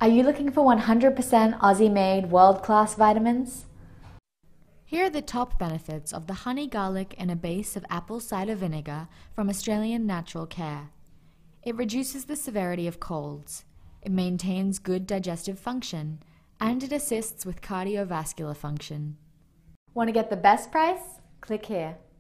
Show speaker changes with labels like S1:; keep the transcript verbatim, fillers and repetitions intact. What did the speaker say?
S1: Are you looking for one hundred percent Aussie-made world-class vitamins? Here are the top benefits of the honey, garlic and a base of apple cider vinegar from Australian Natural Care. It reduces the severity of colds, it maintains good digestive function, and it assists with cardiovascular function. Want to get the best price? Click here.